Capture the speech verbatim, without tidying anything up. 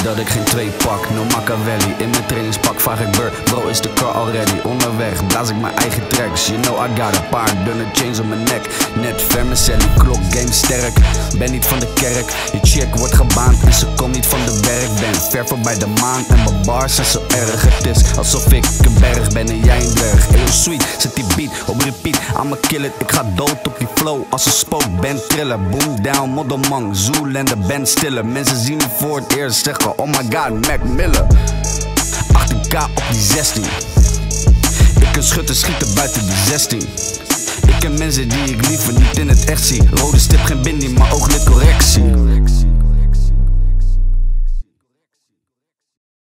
dat ik geen twee pak, no Machiavelli. In mijn trainingspak vraag ik Bur, bro is de car already? Onderweg blaas ik mijn eigen tracks. You know I got a paar dunne chains om mijn nek. Net vermicelli, klok, game sterk. Ben niet van de kerk, je chick wordt gebaand en ze komt niet van de werk. Ben ver voorbij de maan en mijn bars zijn zo erg. Het is alsof ik een berg ben en jij een dwerg. Eyo sweet, zet die beat op repeat, I'ma kill it. Ik ga dood op die flow als een spook, ben trillen. Boom down, moddermang, Zoolander, ben stiller. Mensen zien me voor het eerst zeggen, oh my god, Mac Miller. achttien k op die zestien. Ik kan schutten schieten buiten die zestien. Ik ken mensen die ik liever niet in het echt zie. Rode stip, geen binding, maar ooglid correctie.